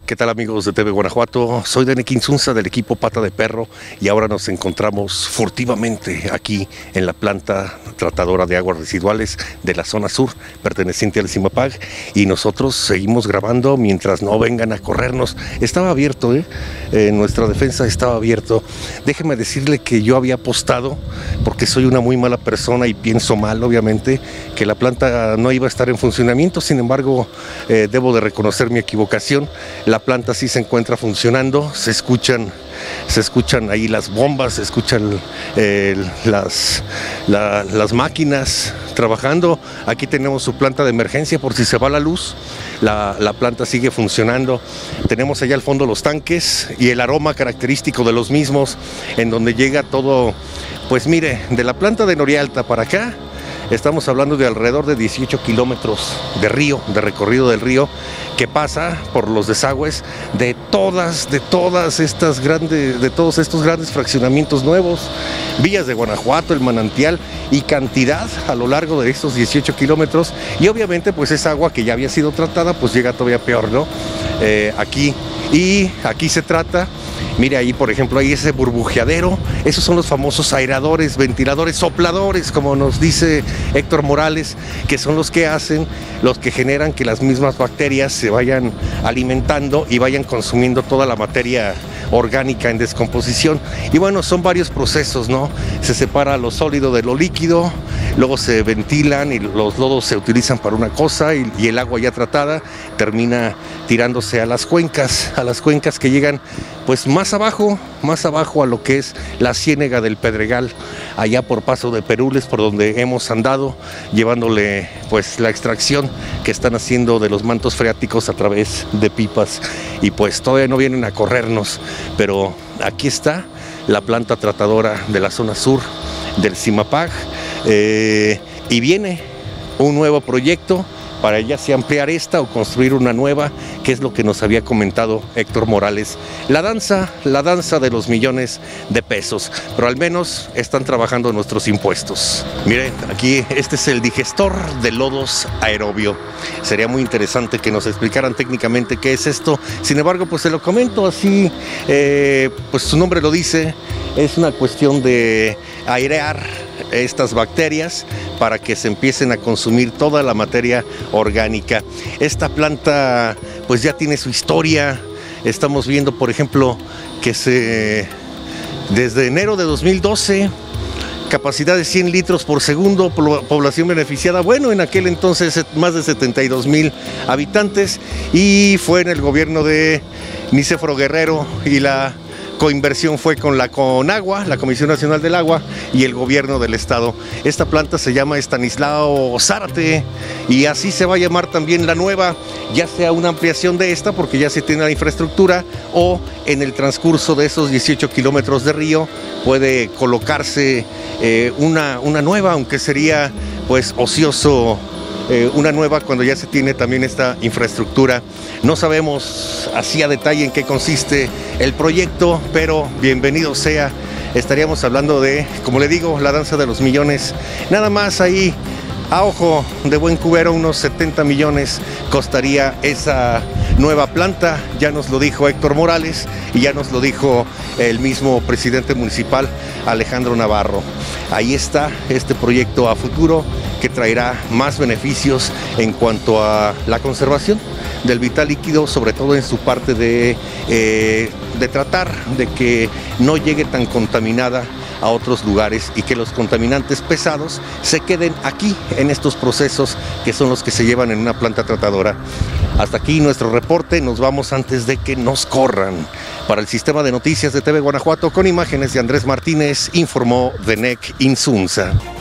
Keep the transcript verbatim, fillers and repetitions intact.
¿Qué tal, amigos de T V Guanajuato? Soy Denek Insunza del equipo Pata de Perro y ahora nos encontramos furtivamente aquí en la planta tratadora de aguas residuales de la zona sur perteneciente al CIMAPAG, y nosotros seguimos grabando mientras no vengan a corrernos. Estaba abierto, ¿eh? Eh, nuestra defensa estaba abierto. Déjeme decirle que yo había apostado, porque soy una muy mala persona y pienso mal, obviamente, que la planta no iba a estar en funcionamiento. Sin embargo, eh, debo de reconocer mi equivocación. La planta sí se encuentra funcionando, se escuchan, se escuchan ahí las bombas, se escuchan eh, las, la, las máquinas trabajando. Aquí tenemos su planta de emergencia por si se va la luz. La, la planta sigue funcionando. Tenemos allá al fondo los tanques y el aroma característico de los mismos, en donde llega todo. Pues mire, de la planta de Norialta para acá, estamos hablando de alrededor de dieciocho kilómetros de río, de recorrido del río, que pasa por los desagües de todas, de todas estas grandes, de todos estos grandes fraccionamientos nuevos, Villas de Guanajuato, el Manantial, y cantidad a lo largo de estos dieciocho kilómetros. Y obviamente pues esa agua que ya había sido tratada pues llega todavía peor, ¿no? Eh, aquí, y aquí se trata. Mire ahí, por ejemplo, ahí ese burbujeadero. Esos son los famosos aeradores, ventiladores, sopladores, como nos dice Héctor Morales, que son los que hacen, los que generan que las mismas bacterias se vayan alimentando y vayan consumiendo toda la materia orgánica en descomposición. Y bueno, son varios procesos, ¿no? Se separa lo sólido de lo líquido, luego se ventilan y los lodos se utilizan para una cosa, y, y el agua ya tratada termina tirándose a las cuencas, a las cuencas que llegan pues más abajo, más abajo a lo que es la Ciénega del Pedregal, allá por Paso de Perules, por donde hemos andado llevándole pues la extracción que están haciendo de los mantos freáticos a través de pipas, y pues todavía no vienen a corrernos, pero aquí está la planta tratadora de la zona sur del CIMAPAG, eh, y viene un nuevo proyecto para ya sea ampliar esta o construir una nueva, que es lo que nos había comentado Héctor Morales. La danza, la danza de los millones de pesos, pero al menos están trabajando nuestros impuestos. Miren, aquí este es el digestor de lodos aerobio. Sería muy interesante que nos explicaran técnicamente qué es esto. Sin embargo, pues se lo comento así, eh, pues su nombre lo dice, es una cuestión de airear estas bacterias para que se empiecen a consumir toda la materia orgánica. Esta planta pues ya tiene su historia. Estamos viendo, por ejemplo, que se desde enero de dos mil doce, capacidad de cien litros por segundo, población beneficiada, bueno, en aquel entonces más de setenta y dos mil habitantes, y fue en el gobierno de Nicéforo Guerrero, y la coinversión fue con la CONAGUA, la Comisión Nacional del Agua, y el gobierno del estado. Esta planta se llama Estanislao Zárate, y así se va a llamar también la nueva, ya sea una ampliación de esta porque ya se tiene la infraestructura, o en el transcurso de esos dieciocho kilómetros de río puede colocarse eh, una, una nueva, aunque sería pues ocioso Eh, una nueva cuando ya se tiene también esta infraestructura. No sabemos así a detalle en qué consiste el proyecto, pero bienvenido sea. Estaríamos hablando de, como le digo, la danza de los millones. Nada más ahí, a ojo de buen cubero, unos setenta millones costaría esa nueva planta. Ya nos lo dijo Héctor Morales y ya nos lo dijo el mismo presidente municipal, Alejandro Navarro. Ahí está este proyecto a futuro, que traerá más beneficios en cuanto a la conservación del vital líquido, sobre todo en su parte de, eh, de tratar de que no llegue tan contaminada a otros lugares, y que los contaminantes pesados se queden aquí en estos procesos que son los que se llevan en una planta tratadora. Hasta aquí nuestro reporte, nos vamos antes de que nos corran. Para el sistema de noticias de T V Guanajuato, con imágenes de Andrés Martínez, informó Denek Insunza.